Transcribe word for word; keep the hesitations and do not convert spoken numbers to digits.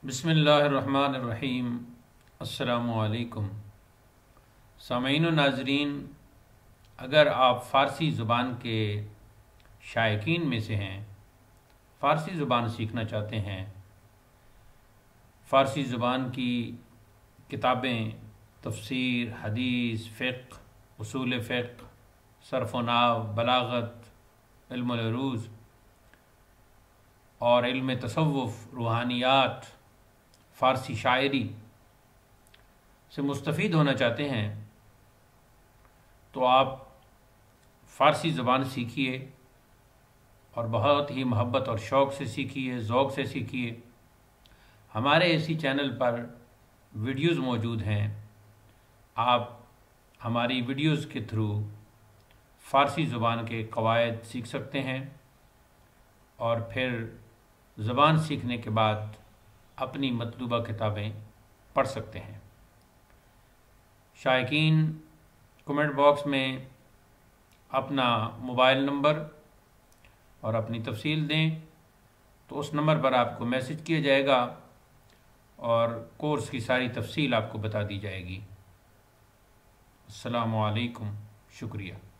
بسم اللہ الرحمن الرحیم۔ السلام علیکم سامعین و ناظرین، اگر آپ فارسی زبان کے شائقین میں سے ہیں، فارسی زبان سیکھنا چاہتے ہیں، فارسی زبان کی کتابیں، تفسیر، حدیث، فقہ، اصول فقہ، صرف و نحو، بلاغت، علم العروض اور علم تصوف، روحانیات، فارسی شاعری سے مستفید ہونا چاہتے ہیں تو آپ فارسی زبان سیکھیے اور بہت ہی محبت اور شوق سے سیکھیے، ذوق سے سیکھیے۔ ہمارے اسی چینل پر ویڈیوز موجود ہیں، آپ ہماری ویڈیوز کے تھرو فارسی زبان کے قواعد سیکھ سکتے ہیں اور پھر زبان سیکھنے کے بعد اپنی مطلوبہ کتابیں پڑھ سکتے ہیں۔ شائقین کمنٹ باکس میں اپنا موبائل نمبر اور اپنی تفصیل دیں تو اس نمبر پر آپ کو میسج کیا جائے گا اور کورس کی ساری تفصیل آپ کو بتا دی جائے گی۔ السلام علیکم، شکریہ۔